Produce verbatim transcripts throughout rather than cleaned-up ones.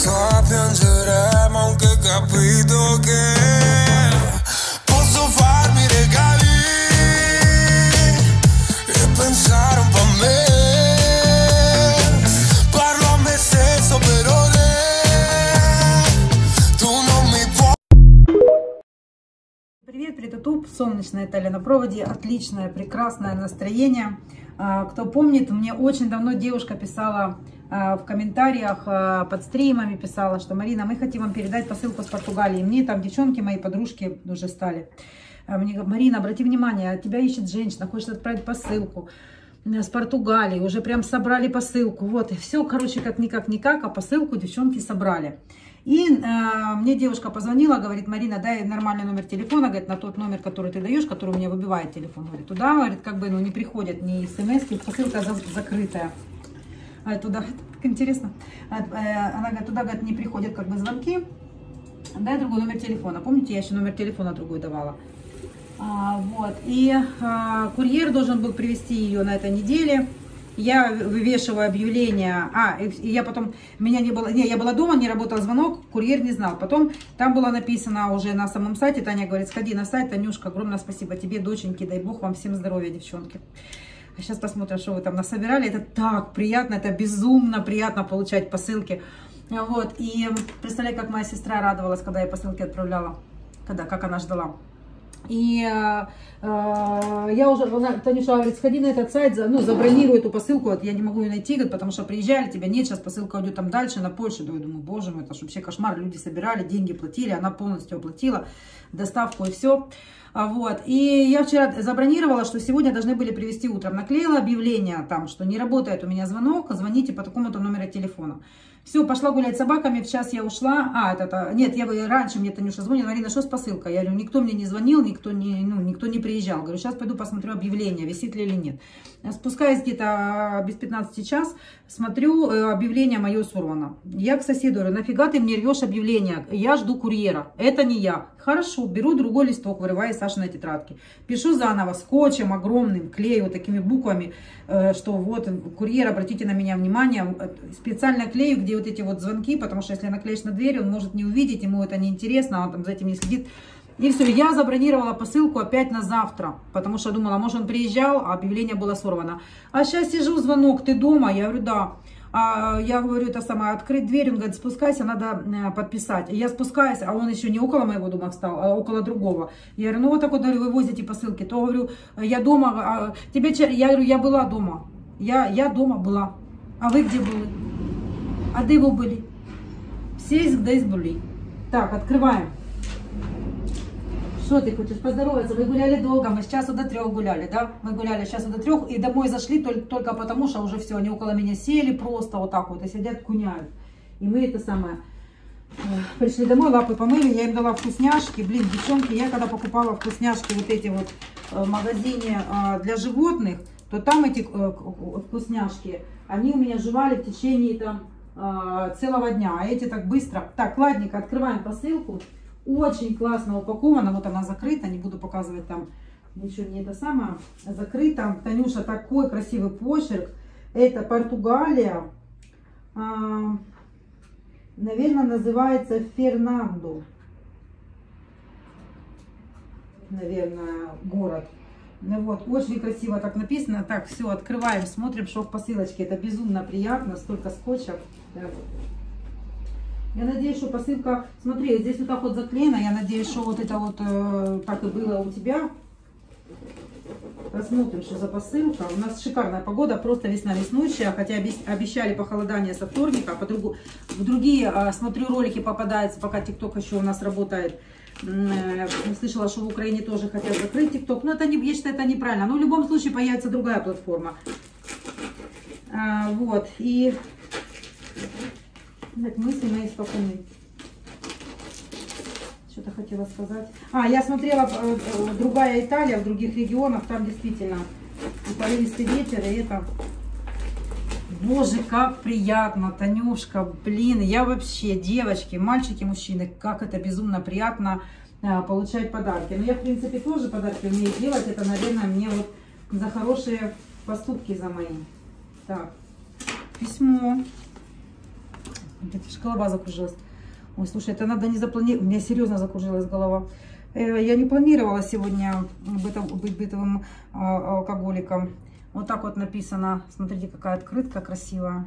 so piangeremo anche capito che posso farmi regali e pensare un po' a me. Parlo a me stesso per ore, tu non mi puoi. Привет, привет, YouTube, солнечная Италия на проводе, отличное, прекрасное настроение. Кто помнит, мне очень давно девушка писала в комментариях, под стримами писала, что Марина, мы хотим вам передать посылку с Португалии. Мне там девчонки, мои подружки уже стали. Мне говорят, Марина, обрати внимание, тебя ищет женщина, хочет отправить посылку с Португалии. Уже прям собрали посылку. Вот, и все, короче, как никак-никак, а посылку девчонки собрали. И э, мне девушка позвонила, говорит, Марина, дай нормальный номер телефона, говорит, на тот номер, который ты даешь, который у меня выбивает телефон. Говорит, туда, говорит, как бы, ну, не приходят ни смс-ки, посылка за, закрытая. А туда, так интересно, а, э, она говорит, туда, говорит, не приходят, как бы, звонки, дай другой номер телефона. Помните, я еще номер телефона другой давала. А, вот, и а, курьер должен был привезти ее на этой неделе. Я вывешиваю объявление, а, и я потом, меня не было, не, я была дома, не работал звонок, курьер не знал. Потом там было написано уже на самом сайте, Таня говорит, сходи на сайт, Танюшка, огромное спасибо тебе, доченьки, дай бог вам всем здоровья, девчонки. А сейчас посмотрим, что вы там насобирали. Это так приятно, это безумно приятно получать посылки. Вот, и представляю, как моя сестра радовалась, когда я посылки отправляла, когда, как она ждала. И э, э, я уже, она, Танюша говорит, сходи на этот сайт, за, ну, забронируй эту посылку, вот, я не могу ее найти, говорит, потому что приезжали, тебя нет, сейчас посылка уйдет там дальше, на Польшу. Я думаю, боже мой, это же вообще кошмар, люди собирали, деньги платили, она полностью оплатила доставку и все. Вот, и я вчера забронировала, что сегодня должны были привезти утром, наклеила объявление там, что не работает у меня звонок, звоните по такому-то номеру телефона. Все, пошла гулять с собаками, в час я ушла. А, это, это нет, я раньше мне Танюша звонила, Марина, что с посылкой? Я говорю, никто мне не звонил, никто не, ну, никто не приезжал. Говорю, сейчас пойду посмотрю объявление, висит ли или нет. Спускаюсь где-то без пятнадцати час, смотрю, объявление мое сорвано. Я к соседу говорю, нафига ты мне рвешь объявление? Я жду курьера, это не я. Хорошо, беру другой листок, вырываю из Сашиной тетрадки. Пишу заново, скотчем огромным, клею вот такими буквами, что вот, курьер, обратите на меня внимание. Специально клею, где вот эти вот звонки, потому что если наклеишь на дверь, он может не увидеть, ему это неинтересно, он там за этим не следит. И все, я забронировала посылку опять на завтра, потому что думала, может он приезжал, а объявление было сорвано. А сейчас сижу, звонок, ты дома? Я говорю, да. А я говорю, это самое, открыть дверь, он говорит, спускайся, надо подписать. И я спускаюсь, а он еще не около моего дома встал, а около другого. Я говорю, ну вот так вот, говорю, вы возите посылки. То говорю, я дома, а, тебе, я говорю, я была дома, я, я дома была. А вы где были? А где вы были? Все здесь были. Так, открываем. Что ты хочешь поздороваться? Вы гуляли долго, мы с часу до трех гуляли, да? Мы гуляли с часу до трех и домой зашли только, только потому, что уже все, они около меня сели просто вот так вот и сидят, куняют. И мы это самое, пришли домой, лапы помыли, я им дала вкусняшки. Блин, девчонки, я когда покупала вкусняшки вот эти вот в магазине для животных, то там эти вкусняшки, они у меня жевали в течение там целого дня, а эти так быстро. Так, ладненько, открываем посылку. Очень классно упакована, вот она закрыта, не буду показывать там, ничего не это самое, закрыта. Танюша, такой красивый почерк, это Португалия, а, наверное, называется Фернандо, наверное, город. Ну вот, очень красиво так написано. Так, все, открываем, смотрим, что в посылочке, это безумно приятно, столько скотча. Я надеюсь, что посылка, смотри, здесь вот так вот заклеена, я надеюсь, что вот это вот э, так и было у тебя. Посмотрим, что за посылка. У нас шикарная погода, просто весна веснущая, хотя обещали похолодание со вторника. По другу, в другие, э, смотрю, ролики попадаются, пока ТикТок еще у нас работает. Э, слышала, что в Украине тоже хотят закрыть ТикТок, но это не, я считаю, это неправильно. Но в любом случае появится другая платформа. А, вот, и... Так, мысли мои спокойные. Что-то хотела сказать. А, я смотрела э, э, другая Италия, в других регионах, там действительно порывистый ветер, и это... Боже, как приятно, Танюшка, блин, я вообще, девочки, мальчики, мужчины, как это безумно приятно э, получать подарки. Но я, в принципе, тоже подарки умею делать, это, наверное, мне вот за хорошие поступки за мои. Так, письмо. Это ж голова закружилась. Ой, слушай, это надо не запланировать. У меня серьезно закружилась голова. Я не планировала сегодня быть бытовым алкоголиком. Вот так вот написано. Смотрите, какая открытка красивая.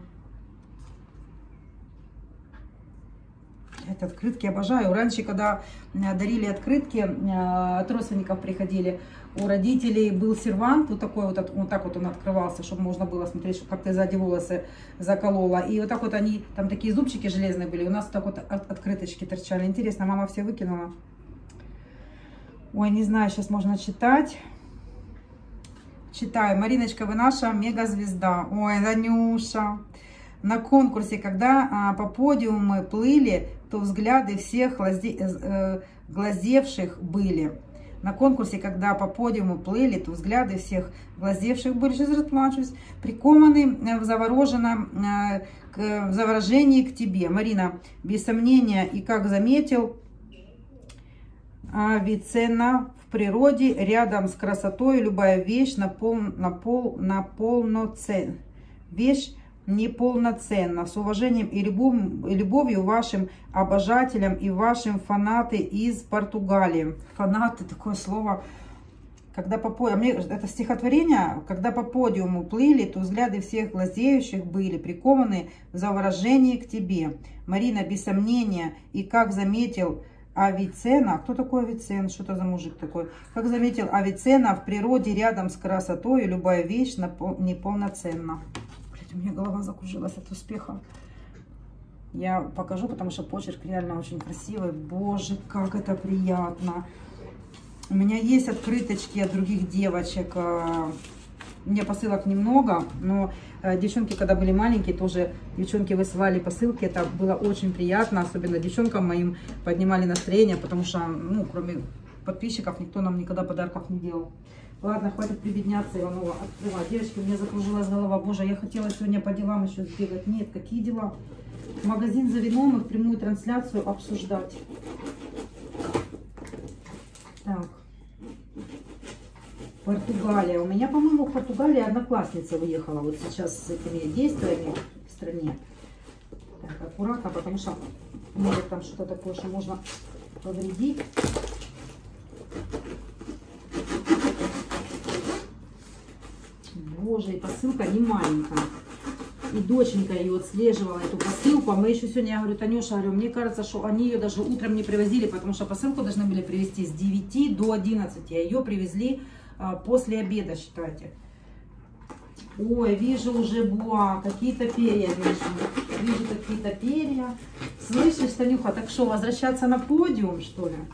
Это открытки обожаю. Раньше, когда дарили открытки, от родственников приходили, у родителей был сервант, вот такой вот, вот так вот он открывался, чтобы можно было смотреть, как ты сзади волосы заколола. И вот так вот они, там такие зубчики железные были, у нас так вот от, открыточки торчали. Интересно, мама все выкинула. Ой, не знаю, сейчас можно читать. Читаю. Мариночка, вы наша мегазвезда. Ой, Данюша. На конкурсе, когда а, по подиуму плыли, то взгляды всех глазе, э, глазевших были. На конкурсе, когда по подиуму плыли, то взгляды всех глазевших были. Сейчас расплачусь. Прикованы в завороженном, э, к, в заворожении к тебе. Марина, без сомнения, и как заметил Авиценна, в природе рядом с красотой любая вещь на пол, на пол, на полноцен, вещь неполноценна. С уважением и любовью вашим обожателям и вашим фанаты из Португалии. Фанаты, такое слово. Когда по подиуму, это стихотворение, когда по подиуму плыли, то взгляды всех глазеющих были прикованы в заворожении к тебе. Марина, без сомнения, и как заметил Авиценна, кто такой Авиценна, что это за мужик такой? Как заметил Авиценна, в природе рядом с красотой любая вещь неполноценна. Блядь, у меня голова закружилась от успеха. Я покажу, потому что почерк реально очень красивый. Боже, как это приятно. У меня есть открыточки от других девочек. У меня посылок немного, но девчонки, когда были маленькие, тоже девчонки высылали посылки. Это было очень приятно, особенно девчонкам моим поднимали настроение, потому что, ну, кроме подписчиков, никто нам никогда подарков не делал. Ладно, хватит прибедняться, Иванова, открывать. Девочки, у меня закружилась голова. Боже, я хотела сегодня по делам еще сбегать. Нет, какие дела? Магазин за вином и в прямую трансляцию обсуждать. Так. Португалия. У меня, по-моему, в Португалии одноклассница уехала вот сейчас с этими действиями в стране. Так, аккуратно, потому что может там что-то такое, что можно повредить. Боже, и посылка не маленькая. И доченька ее отслеживала, эту посылку. А мы еще сегодня, я говорю, Танюша, говорю, мне кажется, что они ее даже утром не привозили, потому что посылку должны были привезти с девяти до одиннадцати. А ее привезли а, после обеда, считайте. Ой, вижу уже буа, какие-то перья вижу. Вижу какие-то перья. Слышишь, Танюха, так что, возвращаться на подиум, что ли?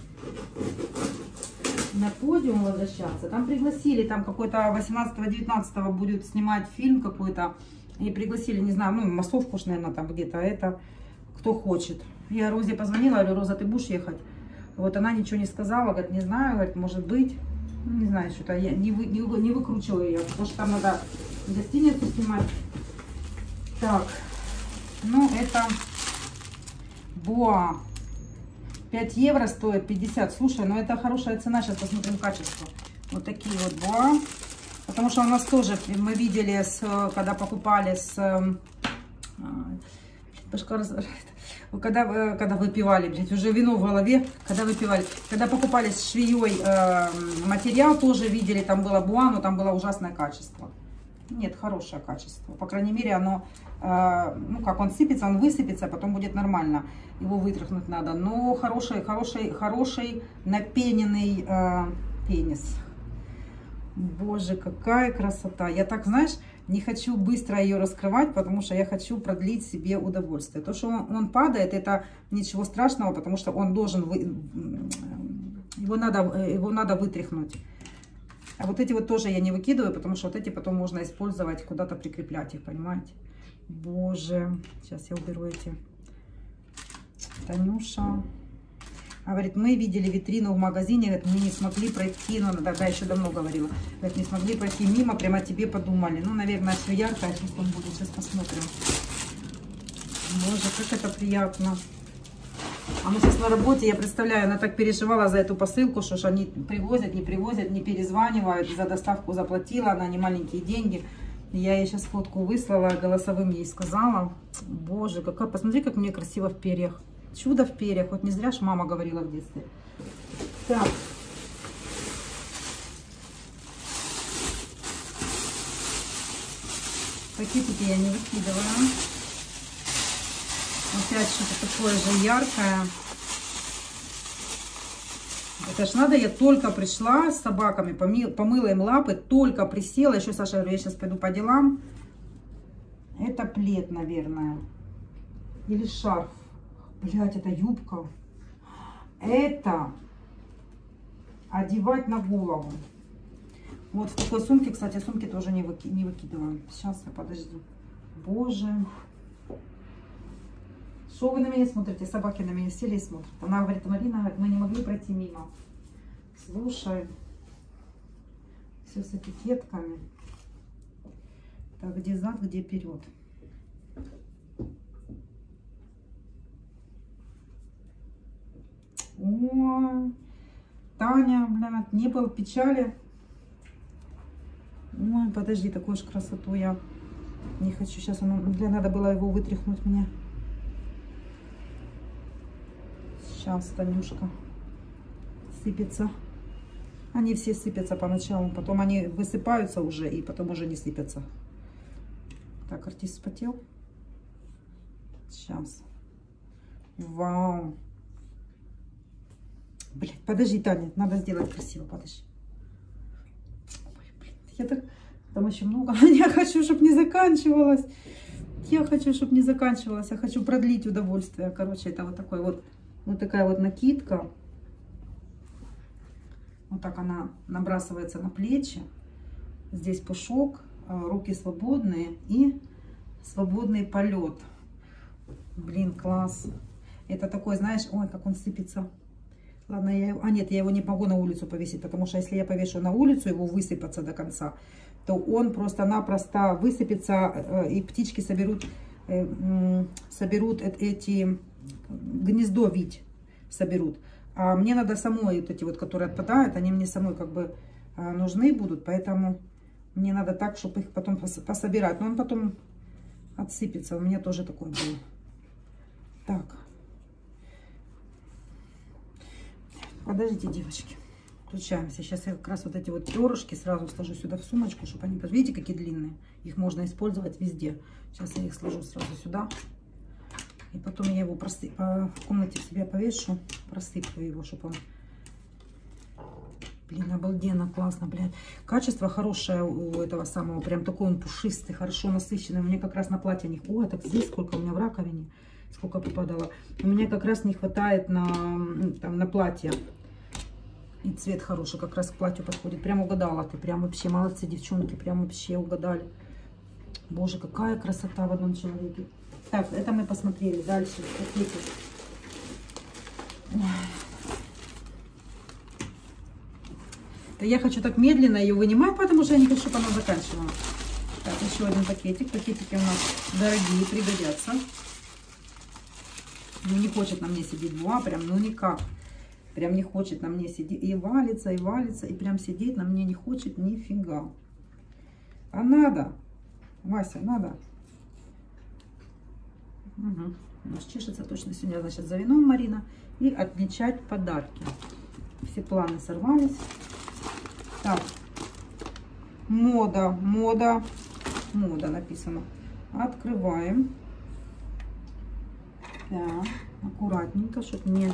На подиум возвращаться. Там пригласили, там какой-то восемнадцатого-девятнадцатого будет снимать фильм какой-то. И пригласили, не знаю, ну, массовку уж, наверное, там где-то, это кто хочет. Я Розе позвонила, говорю, Роза, ты будешь ехать? Вот она ничего не сказала, говорит, не знаю, говорит, может быть. Ну, не знаю, что-то я не, вы, не, не выкручивала ее, потому что там надо гостиницу снимать. Так, ну, это боа. пять евро стоит, пятьдесят. Слушай, ну это хорошая цена, сейчас посмотрим качество. Вот такие вот боа. Потому что у нас тоже, мы видели, с, когда покупали с... Когда, когда выпивали, блядь, уже вино в голове, когда выпивали. Когда покупали с швеей э, материал, тоже видели, там было буа, но там было ужасное качество. Нет, хорошее качество. По крайней мере, оно, э, ну как он сыпется, он высыпется, потом будет нормально. Его вытряхнуть надо. Но хороший, хороший, хороший напененный э, пенис. Боже, какая красота. Я так, знаешь, не хочу быстро ее раскрывать, потому что я хочу продлить себе удовольствие. То, что он, он падает, это ничего страшного, потому что он должен... Вы... Его, надо, его надо вытряхнуть. А вот эти вот тоже я не выкидываю, потому что вот эти потом можно использовать, куда-то прикреплять их, понимаете? Боже, сейчас я уберу эти. Танюша... Говорит, мы видели витрину в магазине, говорит, мы не смогли пройти, ну, тогда еще давно говорила, говорит, не смогли пройти мимо, прямо тебе подумали. Ну, наверное, все ярко, сейчас он будет, сейчас посмотрим. Боже, как это приятно. А мы сейчас на работе, я представляю, она так переживала за эту посылку, что ж они привозят, не привозят, не перезванивают, за доставку заплатила, она не маленькие деньги. Я ей сейчас фотку выслала, голосовым ей сказала. Боже, какая, посмотри, как мне красиво в перьях. Чудо в перьях. Вот не зря же мама говорила в детстве. Так. Пакетики я не выкидываю. Опять что-то такое же яркое. Это ж надо, я только пришла с собаками, помыла, помыла им лапы, только присела. Еще Саша говорю, я сейчас пойду по делам. Это плед, наверное. Или шарф. Блять, это юбка. Это одевать на голову. Вот в такой сумке, кстати, сумки тоже не, выки, не выкидываем. Сейчас, подожди. Боже. Что вы на меня смотрите? Собаки на меня сели и смотрят. Она говорит, Марина, мы не могли пройти мимо. Слушай. Все с этикетками. Так, где зад, где вперед. О, Таня, блядь, не было печали. Ой, подожди, такую же красоту я не хочу. Сейчас оно, для надо было его вытряхнуть мне. Сейчас, Танюшка, сыпется. Они все сыпятся поначалу, потом они высыпаются уже, и потом уже не сыпятся. Так, артист вспотел. Сейчас. Вау. Блядь, подожди, Таня, надо сделать красиво, подожди. Ой, блин, я так... Там еще много. Я хочу, чтобы не заканчивалось. Я хочу, чтобы не заканчивалось. Я хочу продлить удовольствие. Короче, это вот такой вот, вот такая вот накидка. Вот так она набрасывается на плечи. Здесь пушок, руки свободные и свободный полет. Блин, класс. Это такой, знаешь, ой, как он сыпется. Ладно, я его... А нет, я его не могу на улицу повесить, потому что если я повешу на улицу, его высыпаться до конца, то он просто-напросто высыпется, и птички соберут, соберут эти гнездо вить, соберут. А мне надо самой, вот эти вот, которые отпадают, они мне самой как бы нужны будут, поэтому мне надо так, чтобы их потом пособирать. Но он потом отсыпется, у меня тоже такой был. Так. Подождите, девочки. Включаемся. Сейчас я как раз вот эти вот перышки сразу сложу сюда в сумочку, чтобы они... Видите, какие длинные? Их можно использовать везде. Сейчас я их сложу сразу сюда. И потом я его просып... в комнате в себя повешу. Просыплю его, чтобы он... Блин, обалденно, классно, блядь. Качество хорошее у этого самого. Прям такой он пушистый, хорошо насыщенный. Мне как раз на платье не... Ой, так здесь сколько у меня в раковине. Сколько попадало. У меня как раз не хватает на, там, на платье. И цвет хороший, как раз к платью подходит. Прям угадала ты. Прям вообще молодцы, девчонки. Прям вообще угадали. Боже, какая красота в одном человеке. Так, это мы посмотрели. Дальше. Я хочу так медленно ее вынимать, потому что я не хочу, чтобы она заканчивала. Так, еще один пакетик. Пакетики у нас дорогие, пригодятся. Ну, не хочет на мне сидеть два, прям, ну никак. Прям не хочет на мне сидеть. И валится, и валится, и прям сидеть на мне не хочет нифига. А надо. Вася, надо. Угу. У нас чешется точно сегодня, значит, за вином Марина. И отмечать подарки. Все планы сорвались. Так. Мода, мода, мода написано. Открываем. Так, аккуратненько, чтобы не...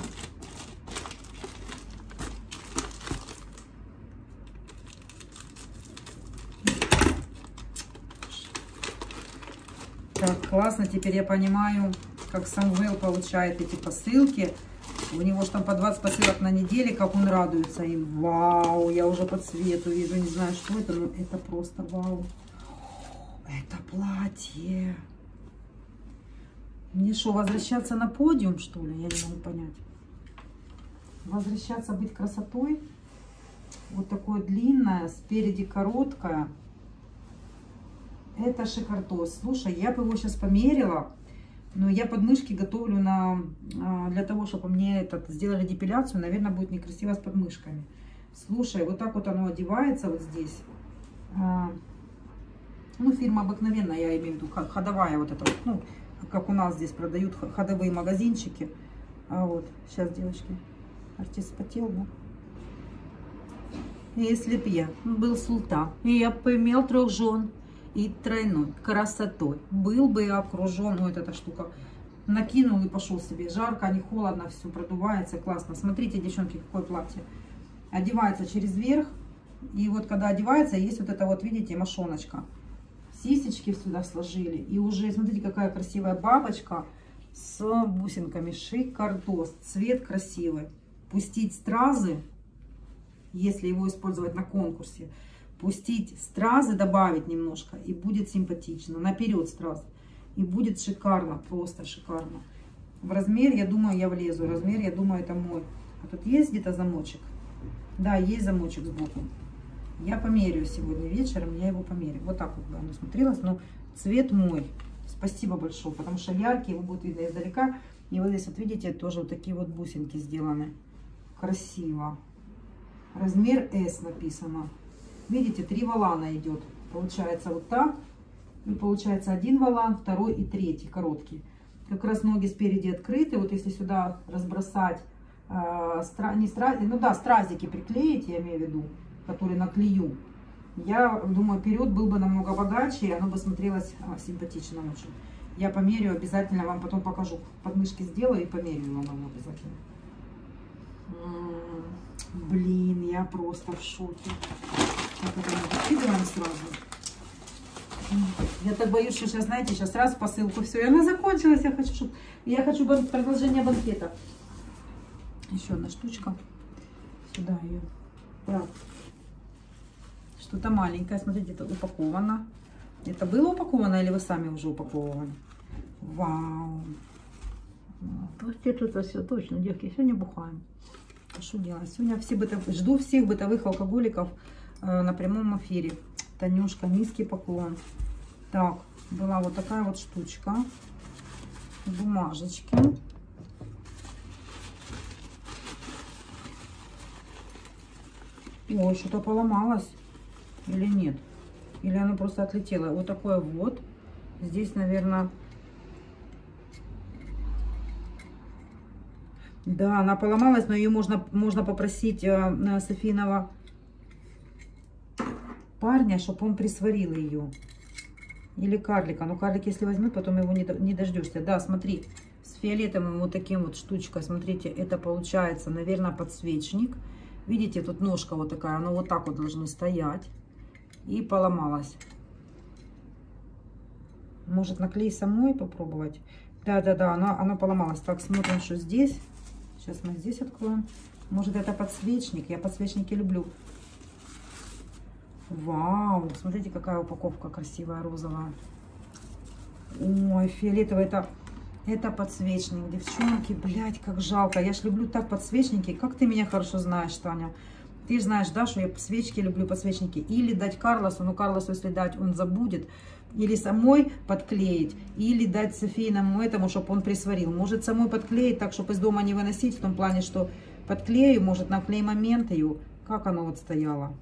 Так, классно, теперь я понимаю, как Самвел получает эти посылки. У него же там по двадцать посылок на неделе, как он радуется им. Вау, я уже по цвету вижу, не знаю, что это, но это просто вау. Это платье. Мне что, возвращаться на подиум, что ли? Я не могу понять. Возвращаться, быть красотой. Вот такое длинное, спереди короткое. Это шикардос. Слушай, я бы его сейчас померила. Но я подмышки готовлю на, для того, чтобы мне этот, сделали депиляцию. Наверное, будет некрасиво с подмышками. Слушай, вот так вот оно одевается вот здесь. Ну, фирма обыкновенная, я имею в виду, ходовая вот эта вот, ну, как у нас здесь продают ходовые магазинчики. А вот, сейчас, девочки, артист спотел, да? Если б я был султан, и я бы имел трех жен и тройной красотой, был бы я окружен, ну, вот эта штука, накинул и пошел себе, жарко, не холодно, все продувается, классно. Смотрите, девчонки, какое платье. Одевается через верх, и вот когда одевается, есть вот это вот, видите, мошоночка. Сисечки сюда сложили, и уже, смотрите, какая красивая бабочка с бусинками, шикардос, цвет красивый. Пустить стразы, если его использовать на конкурсе, пустить стразы, добавить немножко, и будет симпатично. Наперед стразы. И будет шикарно, просто шикарно. В размер, я думаю, я влезу. Размер, я думаю, это мой. А тут есть где-то замочек? Да, есть замочек сбоку. Я померяю сегодня вечером, я его померяю. Вот так вот бы оно смотрелось, но цвет мой. Спасибо большое, потому что яркий, его будет видно издалека. И вот здесь вот видите, тоже вот такие вот бусинки сделаны. Красиво. Размер эс написано. Видите, три волана идет. Получается вот так. И получается один волан, второй и третий короткий. Как раз ноги спереди открыты. Вот если сюда разбросать, э, стра, не стра, ну да, стразики приклеить, я имею в виду, которые наклею. Я думаю, вперед был бы намного богаче, и оно бы смотрелось а, симпатично очень. Я померяю, обязательно вам потом покажу. Подмышки сделаю и померяю вам обязательно. Блин, я просто в шоке. Так, это мы выкидываем сразу. Я так боюсь, что сейчас, знаете, сейчас раз в посылку, все, и она закончилась. Я хочу, чтобы... я хочу продолжение банкета. Еще одна штучка. Сюда ее. Так. Что-то маленькое. Смотрите, это упаковано. Это было упаковано или вы сами уже упаковывали? Вау. Вот это все точно, девки. Сегодня бухаем. Что делать? Сегодня все бытов... жду всех бытовых алкоголиков э, на прямом эфире. Танюшка, низкий поклон. Так, была вот такая вот штучка. Бумажечки. Ой, что-то поломалось. Или нет? Или оно просто отлетело? Вот такое вот. Здесь, наверное... Да, она поломалась, но ее можно, можно попросить э, Софийного парня, чтобы он присварил ее. Или карлика. Но карлик, если возьмет, потом его не, не дождешься. Да, смотри, с фиолетовым вот таким вот штучкой. Смотрите, это получается, наверное, подсвечник. Видите, тут ножка вот такая. Оно вот так вот должно стоять. И поломалась. Может, наклей самой попробовать? Да-да-да, она, она поломалась. Так, смотрим, что здесь. Сейчас мы здесь откроем. Может, это подсвечник. Я подсвечники люблю. Вау! Смотрите, какая упаковка красивая, розовая. Ой, фиолетовый. Это, это подсвечник. Девчонки, блядь, как жалко. Я ж люблю так подсвечники. Как ты меня хорошо знаешь, Таня. Ты же знаешь, да, что я свечки люблю, подсвечники. Или дать Карлосу. Но Карлосу, если дать, он забудет. Или самой подклеить, или дать Софийному этому, чтобы он присварил. Может, самой подклеить так, чтобы из дома не выносить, в том плане, что подклею, может, наклей момент ее. Как оно вот стояло?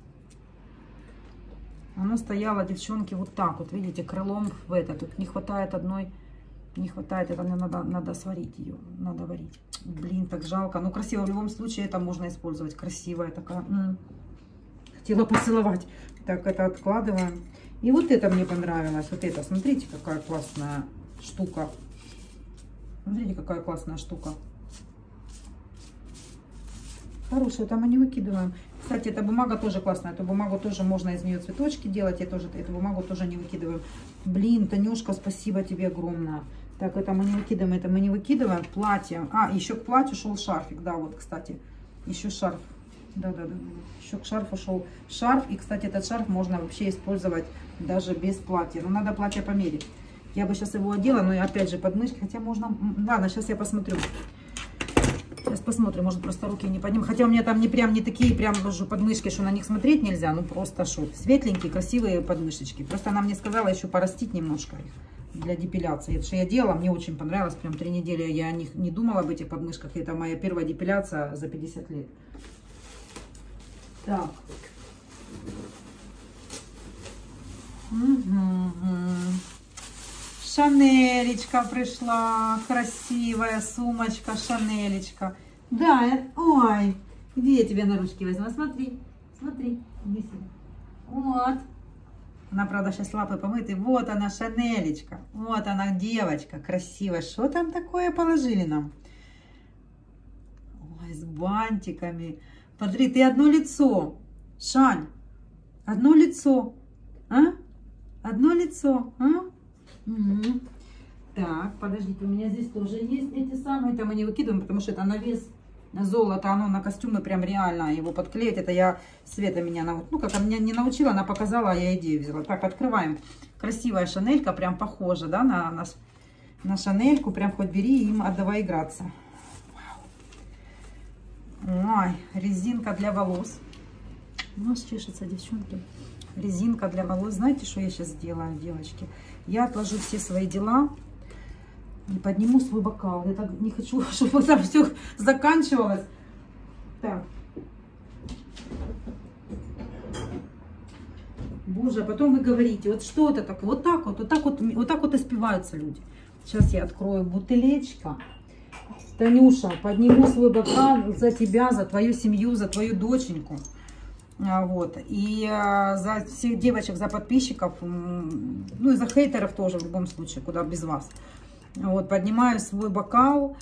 Оно стояло, девчонки, вот так вот, видите, крылом в это. Тут не хватает одной, не хватает, это надо, надо сварить ее, надо варить. Блин, так жалко. Ну, красиво, в любом случае это можно использовать. Красивая такая. М-м. Хотела поцеловать. Так, это откладываем. И вот это мне понравилось. Вот это, смотрите, какая классная штука. Смотрите, какая классная штука. Хорошая, там мы не выкидываем. Кстати, эта бумага тоже классная. Эту бумагу тоже можно из нее цветочки делать. Я тоже эту бумагу тоже не выкидываю. Блин, Танюшка, спасибо тебе огромное. Так, это мы не выкидываем, это мы не выкидываем. Платье. А, еще к платью шел шарфик. Да, вот, кстати, еще шарф. Да-да-да. Еще к шарфу шел шарф. И, кстати, этот шарф можно вообще использовать даже без платья. Но надо платье померить. Я бы сейчас его одела, но опять же подмышки. Хотя можно... Ладно, сейчас я посмотрю. Сейчас посмотрим. Может, просто руки не подниму. Хотя у меня там не прям не такие прям даже подмышки, что на них смотреть нельзя. Ну, просто шут. Светленькие, красивые подмышечки. Просто она мне сказала еще порастить немножко их для депиляции. Это что я делала, мне очень понравилось. Прям три недели я о них не думала, об этих подмышках. Это моя первая депиляция за пятьдесят лет. Так. Угу. Шанелечка пришла, красивая сумочка, Шанелечка. Да, ой, иди я тебе на ручки возьму, смотри, смотри, иди сюда. Вот. Она, правда, сейчас лапы помыты. Вот она, Шанелечка. Вот она, девочка красивая. Что там такое положили нам? Ой, с бантиками. Смотри, ты одно лицо. Шань, одно лицо. А? Одно лицо. А? Угу. Так, подождите, у меня здесь тоже есть эти самые. Это мы не выкидываем, потому что это на вес золото, оно на костюмы прям реально его подклеить. Это я, Света меня, ну как меня не научила, она показала, а я идею взяла. Так, открываем. Красивая Шанелька, прям похожа, да, на, на, на Шанельку. Прям хоть бери, им отдавай играться. Ой, резинка для волос. У нас чешется, девчонки. Резинка для волос. Знаете, что я сейчас сделаю, девочки? Я отложу все свои дела и подниму свой бокал. Я так не хочу, чтобы там все заканчивалось. Так. Боже, а потом вы говорите, вот что это такое? Вот так вот, вот так вот, вот так вот и спиваются люди. Сейчас я открою бутылечко. Танюша, подниму свой бокал за тебя, за твою семью, за твою доченьку. Вот. И а, за всех девочек, за подписчиков, ну и за хейтеров тоже в любом случае, куда без вас. Вот, поднимаю свой бокал,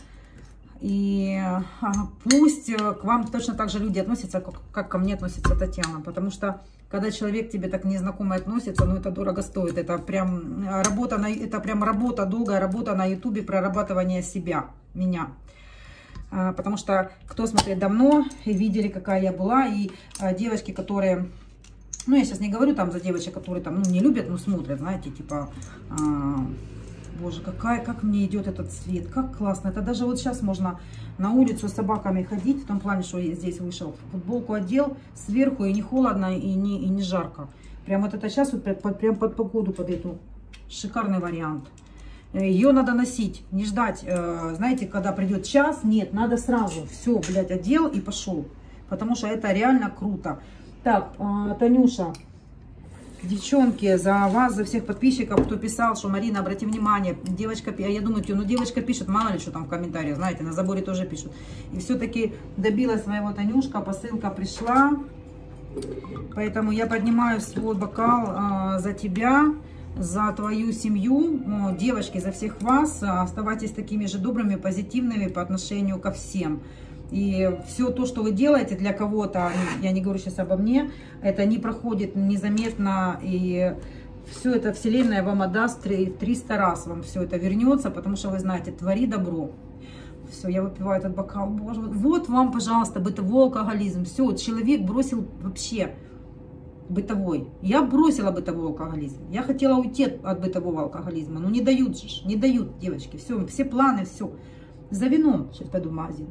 и а, пусть к вам точно так же люди относятся, как, как ко мне относится Татьяна. Потому что, когда человек к тебе так незнакомый относится, ну это дорого стоит. Это прям работа, на, это прям работа, долгая работа на ютубе, прорабатывание себя, меня. А, потому что, кто смотрит давно, и видели, какая я была, и а, девочки, которые... Ну, я сейчас не говорю там за девочек, которые там, ну, не любят, но смотрят, знаете, типа... А, Боже, какая, как мне идет этот цвет, как классно. Это даже вот сейчас можно на улицу с собаками ходить, в том плане, что я здесь вышел, футболку одел сверху, и не холодно, и не, и не жарко. Прям вот это сейчас вот под, прям под погоду, под эту. Шикарный вариант. Ее надо носить, не ждать, знаете, когда придет час. Нет, надо сразу все, блядь, одел и пошел. Потому что это реально круто. Так, Танюша. Девчонки, за вас, за всех подписчиков, кто писал, что Марина, обрати внимание, девочка, я думаю, ну девочка пишет, мало ли что там в комментариях, знаете, на заборе тоже пишут. И все-таки добилась своего, Танюшка, посылка пришла, поэтому я поднимаю свой бокал э, за тебя, за твою семью, ну, девочки, за всех вас. Оставайтесь такими же добрыми, позитивными по отношению ко всем. И все то, что вы делаете для кого-то, я не говорю сейчас обо мне, это не проходит незаметно, и все это Вселенная вам отдаст триста раз, вам все это вернется, потому что вы знаете, твори добро. Все, я выпиваю этот бокал. Боже, вот вам, пожалуйста, бытовой алкоголизм. Все, человек бросил вообще бытовой. Я бросила бытовой алкоголизм. Я хотела уйти от бытового алкоголизма, но не дают же, не дают, девочки. Все, все планы, все. За вином сейчас пойду в магазин.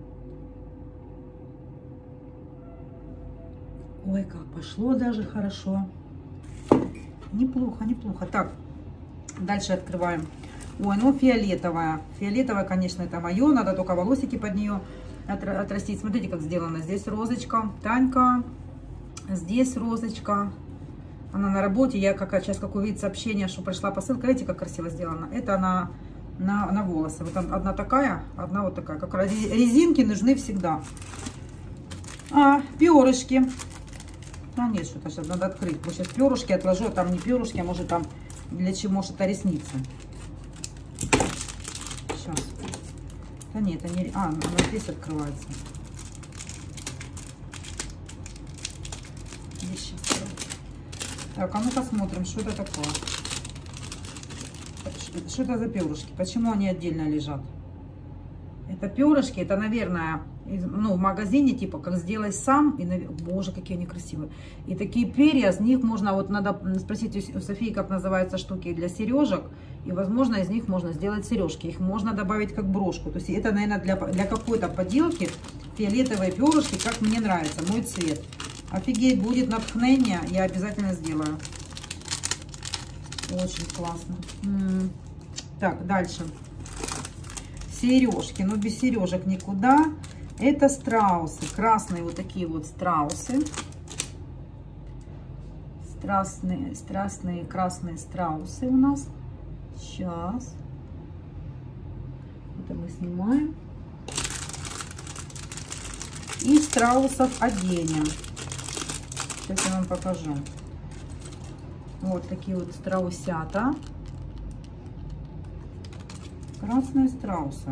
Ой, как пошло даже хорошо. Неплохо, неплохо. Так, дальше открываем. Ой, ну фиолетовая. Фиолетовая, конечно, это мое. Надо только волосики под нее отрастить. Смотрите, как сделано. Здесь розочка. Танька. Здесь розочка. Она на работе. Я как, сейчас как увидит сообщение, что пришла посылка. Видите, как красиво сделано. Это на, на, на волосы. Вот одна такая, одна вот такая. Как резинки нужны всегда. А, перышки. А нет, что-то сейчас надо открыть. Вот сейчас перышки отложу, а там не перышки, а может там для чего, может это ресницы. Сейчас. Да нет, это не... А, она здесь открывается. Здесь сейчас. Так, а ну посмотрим, что это такое. Что это за перышки? Почему они отдельно лежат? Это перышки, это, наверное, ну, в магазине, типа, как сделай сам. И, боже, какие они красивые. И такие перья, с них можно, вот надо спросить у Софии, как называются штуки для сережек. И, возможно, из них можно сделать сережки. Их можно добавить как брошку. То есть это, наверное, для, для какой-то поделки фиолетовые перышки, как мне нравится, мой цвет. Офигеть, будет натхнение, я обязательно сделаю. Очень классно. М-м. Так, дальше. Сережки, но без сережек никуда. Это страусы, красные вот такие вот страусы. Страстные, страстные красные страусы у нас. Сейчас. Это мы снимаем. И страусов оденем. Сейчас я вам покажу. Вот такие вот страусята. Красные страусы.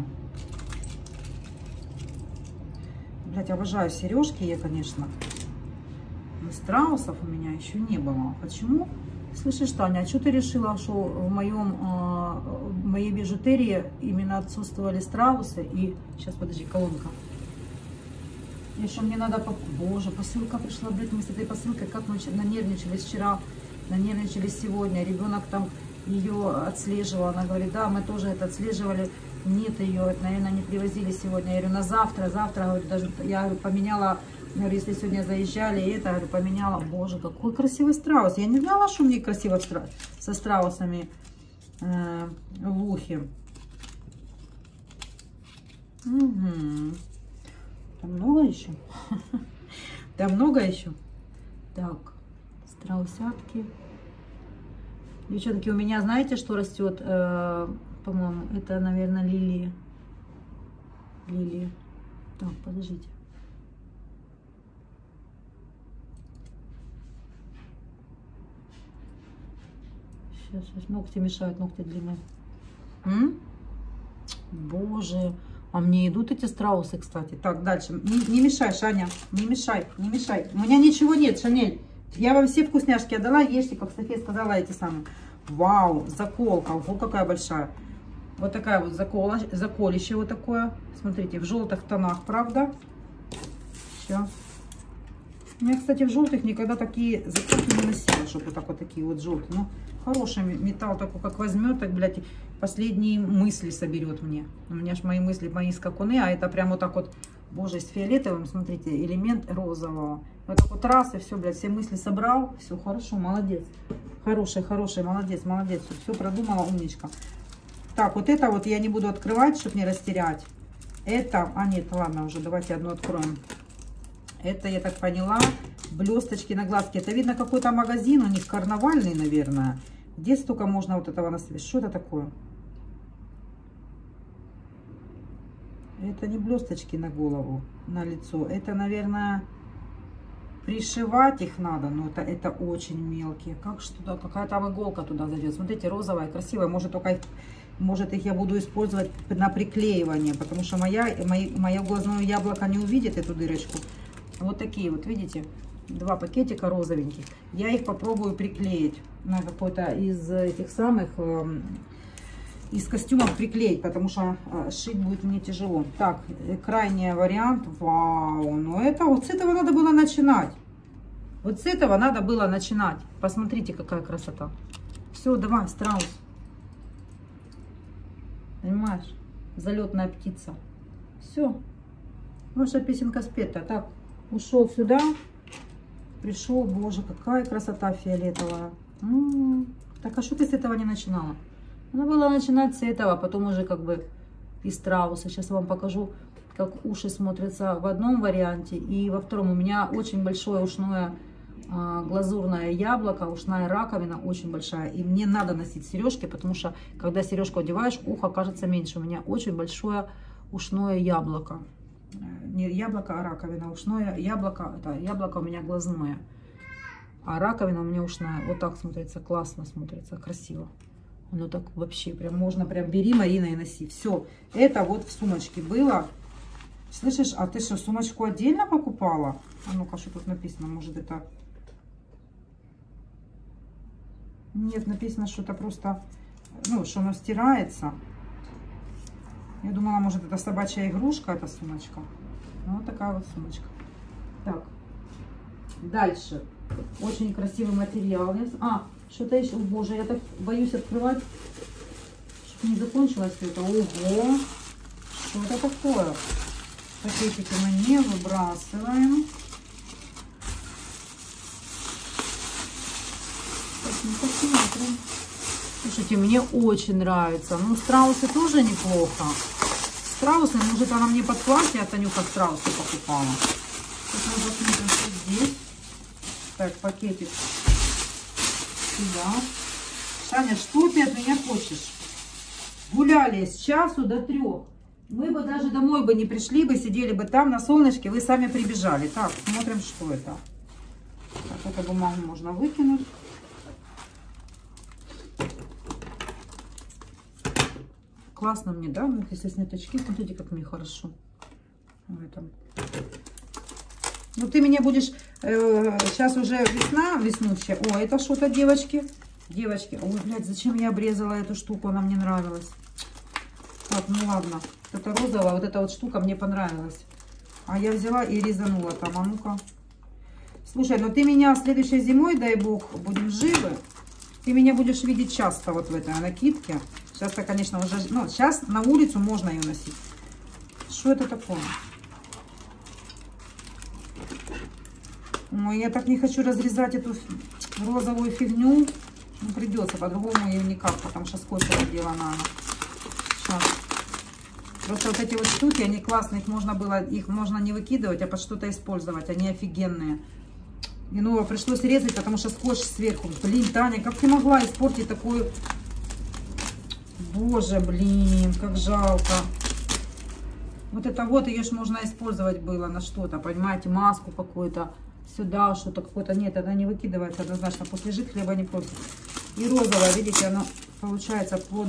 Блять, обожаю сережки я, конечно. Но страусов у меня еще не было. Почему? Слышишь, Таня, а что ты решила, что в, моем, э, в моей бижутерии именно отсутствовали страусы? И сейчас, подожди, колонка. И что мне надо... Боже, посылка пришла, блядь, мы с этой посылкой как мы нанервничались вчера, нанервничались сегодня. Ребенок там ее отслеживал. Она говорит, да, мы тоже это отслеживали. Нет ее, наверное, не привозили сегодня. Я говорю, на завтра, завтра, говорю, даже я говорю, поменяла, говорю, если сегодня заезжали, это, говорю, поменяла. Боже, какой красивый страус. Я не знала, что мне красиво со страусами э, в ухе. Угу. Там много еще? Там много еще? Так, страусятки. Девчонки, у меня, знаете, что растет? Э, По-моему, это, наверное, лилии. Лилии. Так, подождите. Сейчас, сейчас. Ногти мешают, ногти длинные. М? Боже. А мне идут эти страусы, кстати. Так, дальше. Не, не мешай, Шаня. Не мешай, не мешай. У меня ничего нет, Шанель. Я вам все вкусняшки отдала. Ешьте, как София сказала, эти самые. Вау, заколка. Ого, какая большая. Вот такая вот закола, заколище вот такое. Смотрите, в желтых тонах, правда? Все. У меня, кстати, в желтых никогда такие заколки не носила, чтобы вот так вот такие вот желтые. Ну, хороший металл такой, как возьмет, так, блядь, последние мысли соберет мне. У меня ж мои мысли, мои скакуны, а это прям вот так вот, боже, с фиолетовым, смотрите, элемент розового. Вот так вот раз, и все, блядь, все мысли собрал. Все, хорошо, молодец. Хороший, хороший, молодец, молодец. Все продумала, умничка. Так, вот это вот я не буду открывать, чтобы не растерять. Это, а нет, ладно уже, давайте одну откроем. Это, я так поняла, блесточки на глазки. Это видно какой-то магазин, у них карнавальный, наверное. Где столько можно вот этого наставить? Что это такое? Это не блесточки на голову, на лицо. Это, наверное, пришивать их надо. Но это, это очень мелкие. Как что туда, какая там иголка туда зайдет. Смотрите, розовая, красивая. Может, только... Может, их я буду использовать на приклеивание, потому что моя, моя, мое глазное яблоко не увидит эту дырочку. Вот такие вот, видите, два пакетика розовеньких. Я их попробую приклеить на какой-то из этих самых, э, из костюмов приклеить, потому что э, шить будет мне тяжело. Так, крайний вариант. Вау, ну это вот с этого надо было начинать. Вот с этого надо было начинать. Посмотрите, какая красота. Все, давай, страус. Понимаешь? Залетная птица. Все. Ваша песенка спета. Так, ушел сюда. Пришел. Боже, какая красота фиолетовая. М-м-м. Так, а что ты с этого не начинала? Надо было начинать с этого, а потом уже как бы из страуса. Сейчас вам покажу, как уши смотрятся в одном варианте и во втором. У меня очень большое ушное глазурное яблоко, ушная раковина очень большая, и мне надо носить сережки, потому что когда сережку одеваешь, ухо кажется меньше. У меня очень большое ушное яблоко, не яблоко, а раковина. Ушное яблоко, это яблоко у меня глазное, а раковина у меня ушная. Вот так смотрится, классно смотрится, красиво. Оно так вообще прям можно, прям бери, Марина, и носи. Все, это вот в сумочке было. Слышишь, а ты что, сумочку отдельно покупала? А ну-ка, что тут написано, может это... Нет, написано, что это просто, ну, что оно стирается. Я думала, может, это собачья игрушка, эта сумочка. Ну, вот такая вот сумочка. Так, дальше. Очень красивый материал. А, что-то еще, боже, я так боюсь открывать, чтобы не закончилось все это. Ого, что это такое? Пакетики мы не выбрасываем. Посмотрим. Слушайте, мне очень нравится. Ну, страусы тоже неплохо. Страусы, может, она мне под платье, а Танюха страусы покупала. Сейчас мы посмотрим, что здесь. Так, пакетик сюда. Таня, что ты от меня хочешь? Гуляли с часу до трех. Мы бы даже домой бы не пришли, бы сидели бы там на солнышке, вы сами прибежали. Так, смотрим, что это. Так, эту бумагу можно выкинуть. Классно мне, да? Вот если снять очки, смотрите, как мне хорошо. В этом. Ну, ты меня будешь... Э, сейчас уже весна, веснущая. О, это что-то, девочки. Девочки. Ой, блядь, зачем я обрезала эту штуку? Она мне нравилась. Так, ну ладно. Это розовая, вот эта вот штука мне понравилась. А я взяла и резанула там. А ну-ка. Слушай, ну ты меня следующей зимой, дай бог, будем живы. Ты меня будешь видеть часто вот в этой накидке. Сейчас-то, конечно, уже... Ну, сейчас на улицу можно ее носить. Что это такое? Ой, я так не хочу разрезать эту розовую фигню. Ну, придется, по-другому ее никак, потому что скотч это дело надо. Сейчас. Просто вот эти вот штуки, они классные, их можно было, их можно не выкидывать, а под что-то использовать. Они офигенные. И ну, пришлось резать, потому что скотч сверху. Блин, Таня, как ты могла испортить такую... Боже, блин, как жалко. Вот это вот, ее ж можно использовать было на что-то, понимаете, маску какую-то, сюда что-то какое-то. Нет, она не выкидывается однозначно, пусть лежит, хлеба не просит. И розовая, видите, она получается под,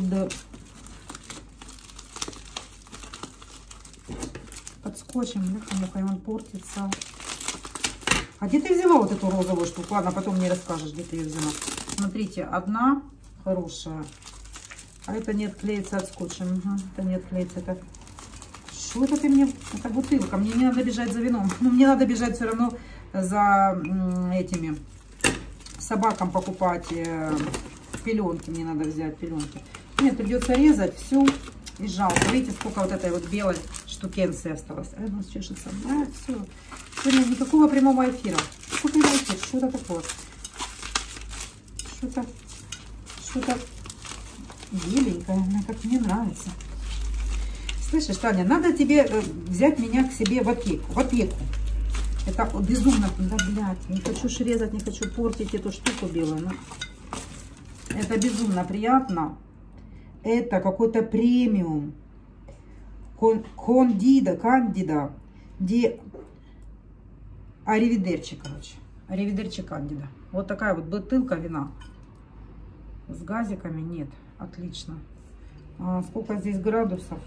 под скотчем, да, и он портится. А где ты взяла вот эту розовую штуку? Ладно, потом мне расскажешь, где ты ее взяла. Смотрите, одна хорошая. А это не отклеится от скотча. Угу, это не отклеится. Это... Что это ты мне? Это бутылка. Мне не надо бежать за вином. Ну, мне надо бежать все равно за этими собакам покупать пеленки. Мне надо взять пеленки. Нет, придется резать всю. И жалко. Видите, сколько вот этой вот белой штукенции осталось. А, ну, чешется. А, все. Сегодня никакого прямого эфира. Что это эфир? Что это такое? Что-то... Что-то... Беленькая, она как мне нравится. Слышишь, Таня, надо тебе взять меня к себе в опеку. В опеку. Это безумно. Да, блядь, не хочу резать, не хочу портить эту штуку белую. Но это безумно приятно. Это какой-то премиум. Кон, кондида, кандида. Ди... Аривидерчи, короче. Аривидерчи кандида. Вот такая вот бутылка вина. С газиками нет. Отлично. А сколько здесь градусов?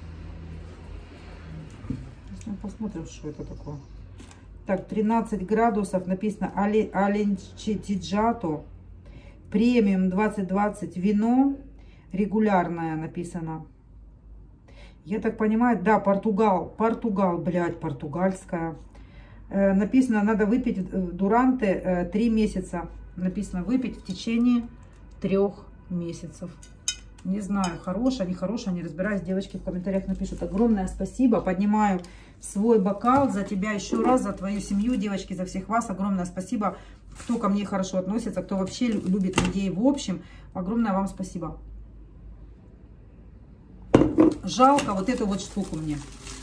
Сейчас мы посмотрим, что это такое. Так, тринадцать градусов. Написано Аленчетиджато. Премиум двадцать двадцать. Вино. Регулярное написано. Я так понимаю, да, Португал. Португал, блядь, португальская. Э, написано, надо выпить дуранты э, три месяца. Написано, выпить в течение трех месяцев. Не знаю, хорошая, не хорошая, не разбираюсь. Девочки в комментариях напишут. Огромное спасибо. Поднимаю свой бокал за тебя еще раз, за твою семью, девочки, за всех вас. Огромное спасибо, кто ко мне хорошо относится, кто вообще любит людей в общем. Огромное вам спасибо. Жалко вот эту вот штуку мне.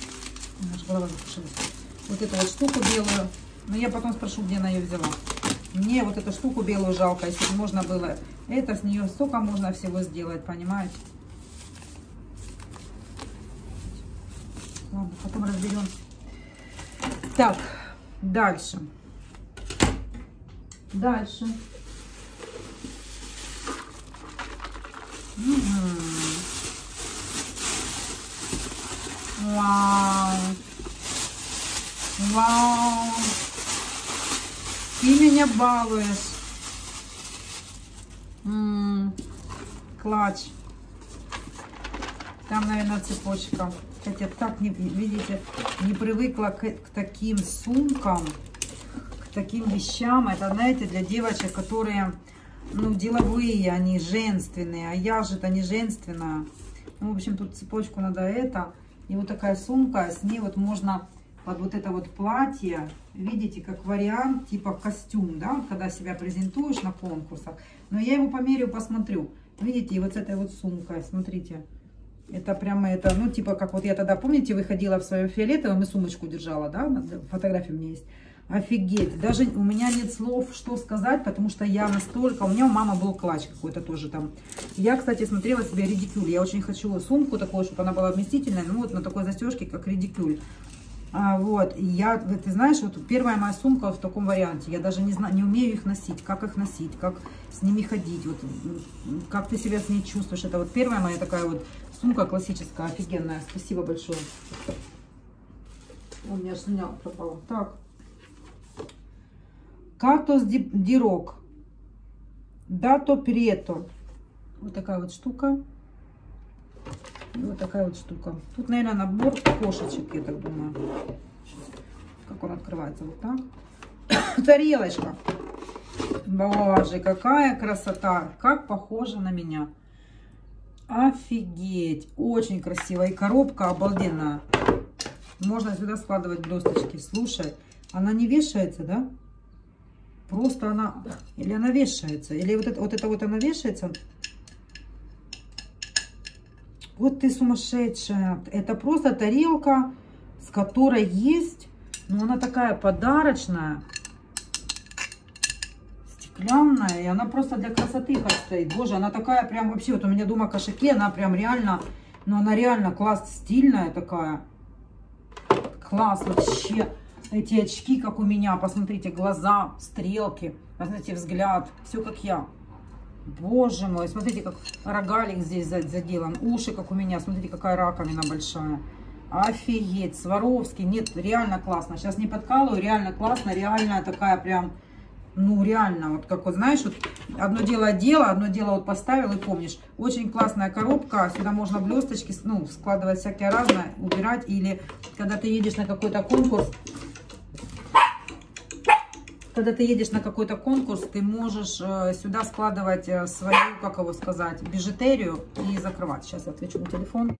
Вот эту вот штуку белую. Но я потом спрошу, где она ее взяла. Мне вот эту штуку белую жалко, если бы можно было. Это с нее столько можно всего сделать, понимаете? Ладно, потом разберемся. Так, дальше. Дальше. Угу. Вау. Вау. Ты меня балуешь. М-м, клатч. Там, наверное, цепочка. Хотя так, не, видите, не привыкла к, к таким сумкам, к таким вещам. Это, знаете, для девочек, которые, ну, деловые, они женственные. А я же-то не женственная. Ну, в общем, тут цепочку надо это. И вот такая сумка, с ней вот можно... Под вот это вот платье, видите, как вариант, типа костюм, да, когда себя презентуешь на конкурсах. Но я его померю, посмотрю. Видите, и вот с этой вот сумкой, смотрите. Это прямо это, ну, типа, как вот я тогда, помните, выходила в своем фиолетовом и сумочку держала, да, фотография у меня есть. Офигеть. Даже у меня нет слов, что сказать, потому что я настолько... У меня у мамы был клатч какой-то тоже там. Я, кстати, смотрела себе редикюль. Я очень хочу сумку такую, чтобы она была вместительная. Ну, вот на такой застежке, как редикюль. А, вот. И я, ты знаешь, вот первая моя сумка вот в таком варианте. Я даже не знаю, не умею их носить. Как их носить, как с ними ходить. Вот, как ты себя с ней чувствуешь. Это вот первая моя такая вот сумка классическая, офигенная. Спасибо большое. У меня слюня пропала. Так. Катос Дирок. Дато Прето. Вот такая вот штука. И вот такая вот штука. Тут, наверное, набор кошечек, я так думаю. Как он открывается. Вот так. Тарелочка. Боже, какая красота. Как похожа на меня. Офигеть. Очень красиво. И коробка обалденная. Можно сюда складывать блесточки. Слушай, она не вешается, да? Просто она... Или она вешается. Или вот это вот, это вот она вешается. Вот ты сумасшедшая. Это просто тарелка, с которой есть... Ну, она такая подарочная. Стеклянная. И она просто для красоты хоть стоит. Боже, она такая прям вообще... Вот у меня дома кошаки, она прям реально... Ну, она реально класс, стильная такая. Класс вообще. Эти очки, как у меня. Посмотрите, глаза, стрелки. Посмотрите, взгляд. Все как я. Боже мой. Смотрите, как рогалик здесь заделан. Уши, как у меня. Смотрите, какая раковина большая. Офигеть. Сваровский. Нет, реально классно. Сейчас не подкалываю. Реально классно. Реально такая прям... Ну, реально. Вот как вот, знаешь, вот одно дело одела, одно дело вот поставил и помнишь. Очень классная коробка. Сюда можно блесточки, ну, складывать всякие разные, убирать. Или когда ты едешь на какой-то конкурс... Когда ты едешь на какой-то конкурс, ты можешь э, сюда складывать э, свою, как его сказать, бижутерию и закрывать. Сейчас я отвечу на телефон.